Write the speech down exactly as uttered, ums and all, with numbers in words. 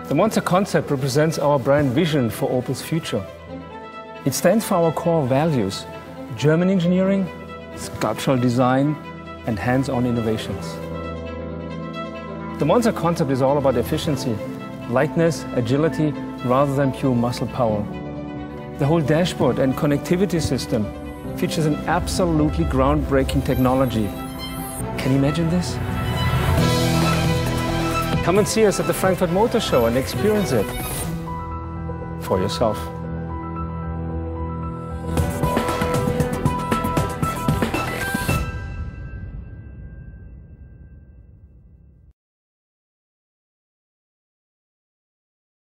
The Monza concept represents our brand vision for Opel's future. It stands for our core values: German engineering, sculptural design, and hands-on innovations. The Monza concept is all about efficiency, lightness, agility, rather than pure muscle power. The whole dashboard and connectivity system features an absolutely groundbreaking technology. Can you imagine this? Come and see us at the Frankfurt Motor Show and experience it for yourself.